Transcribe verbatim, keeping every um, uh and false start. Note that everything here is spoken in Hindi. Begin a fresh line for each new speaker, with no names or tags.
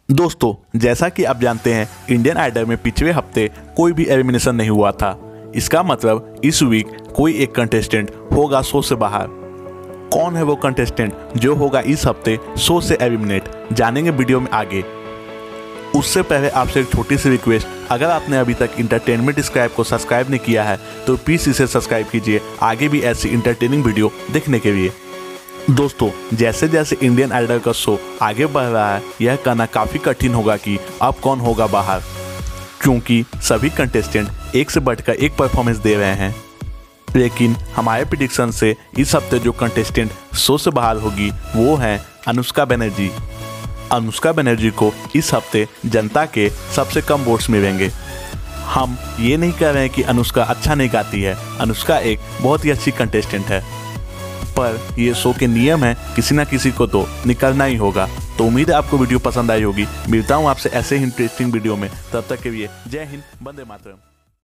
दोस्तों, जैसा कि आप जानते हैं, इंडियन आइडल में पिछले हफ्ते कोई भी एलिमिनेशन नहीं हुआ था। इसका मतलब इस वीक कोई एक कंटेस्टेंट होगा शो से बाहर। कौन है वो कंटेस्टेंट जो होगा इस हफ्ते शो से एलिमिनेट, जानेंगे वीडियो में आगे। उससे पहले आपसे एक छोटी सी रिक्वेस्ट, अगर आपने अभी तक इंटरटेनमेंट स्क्राइब को सब्सक्राइब नहीं किया है तो प्लीज़ इसे सब्सक्राइब कीजिए आगे भी ऐसी इंटरटेनिंग वीडियो देखने के लिए। दोस्तों, जैसे जैसे इंडियन आइडल का शो आगे बढ़ रहा है, यह कहना काफ़ी कठिन होगा कि अब कौन होगा बाहर, क्योंकि सभी कंटेस्टेंट एक से बढ़कर एक परफॉर्मेंस दे रहे हैं। लेकिन हमारे प्रिडिक्शन से इस हफ्ते जो कंटेस्टेंट शो से बाहर होगी वो हैं अनुष्का बनर्जी। अनुष्का बनर्जी को इस हफ्ते जनता के सबसे कम वोट्स मिलेंगे। हम ये नहीं कह रहे हैं कि अनुष्का अच्छा नहीं गाती है, अनुष्का एक बहुत ही अच्छी कंटेस्टेंट है, पर ये शो के नियम है, किसी ना किसी को तो निकलना ही होगा। तो उम्मीद है आपको वीडियो पसंद आई होगी। मिलता हूँ आपसे ऐसे ही इंटरेस्टिंग वीडियो में, तब तक के लिए जय हिंद, वंदे मातरम।